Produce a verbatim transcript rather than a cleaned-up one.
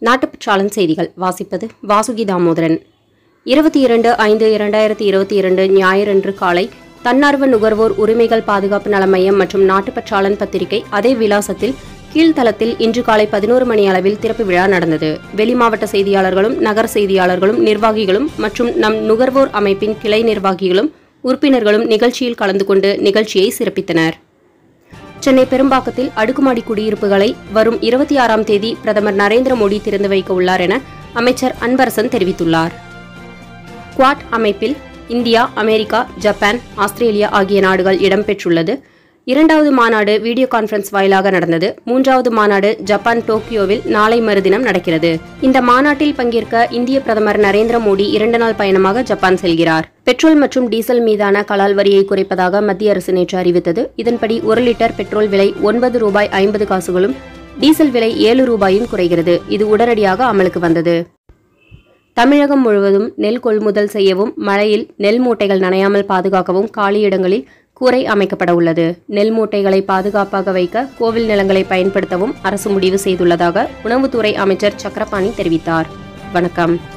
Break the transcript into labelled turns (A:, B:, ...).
A: நாட்டுப்பற்றாளன் செய்திகள் வாசிப்பது வாசுகி தாமோதரன். இருபத்தி இரண்டு ஐந்து இரண்டாயிரத்தி இருபத்தி இரண்டு ஞாயிறன்று காலை தன்னார்வ நுகர்வோர் உரிமைகள் பாதுகாப்பு நல மையம் மற்றும் நாட்டுப்பற்றாளன் பத்திரிகை அதே விலாசத்தில் கீழ்த்தளத்தில் இன்று காலை பதினோரு மணி அளவில் திறப்பு விழா நடந்தது. வெளிமாவட்ட செய்தியாளர்களும் நகர செய்தியாளர்களும் நிர்வாகிகளும் மற்றும் நம் நுகர்வோர் அமைப்பின் கிளை நிர்வாகிகளும் உறுப்பினர்களும் நிகழ்ச்சியில் கலந்து கொண்டு நிகழ்ச்சியை சிறப்பித்தனர். சென்னை பெரும்பாக்கத்தில் அடுக்குமாடி குடியிருப்புகளை வரும் இருபத்தி ஆறாம் தேதி பிரதமர் நரேந்திர மோடி திறந்து வைக்க உள்ளார் என அமைச்சர் அன்பரசன் தெரிவித்துள்ளார். குவாட் அமைப்பில் இந்தியா, அமெரிக்கா, ஜப்பான், ஆஸ்திரேலியா ஆகிய நாடுகள் இடம்பெற்றுள்ளது. இரண்டாவது மாநாடு வீடியோ கான்பரன்ஸ் வாயிலாக நடந்தது. மூன்றாவது மாநாடு ஜப்பான் டோக்கியோவில் நாளை மறுதினம் நடக்கிறது. இந்த மாநாட்டில் பங்கேற்க இந்திய பிரதமர் நரேந்திர மோடி இரண்டு நாள் பயணமாக ஜப்பான் செல்கிறார். பெட்ரோல் மற்றும் டீசல் மீதான கலால் வரியை குறைப்பதாக மத்திய அரசு நேற்று அறிவித்தது. இதன்படி ஒரு லிட்டர் பெட்ரோல் விலை ஒன்பது ரூபாய் ஐம்பது காசுகளும் டீசல் விலை ஏழு ரூபாயும் குறைகிறது. இது உடனடியாக அமலுக்கு வந்தது. தமிழகம் முழுவதும் நெல் கொள்முதல் செய்யவும் மழையில் நெல் மூட்டைகள் நனையாமல் பாதுகாக்கவும் காலியிடங்களில் கூரை அமைக்கப்பட உள்ளது. நெல் மூட்டைகளை பாதுகாப்பாக வைக்க கோவில் நிலங்களை பயன்படுத்தவும் அரசு முடிவு செய்துள்ளதாக உணவுத்துறை அமைச்சர் சக்கரபாணி தெரிவித்தார். வணக்கம்.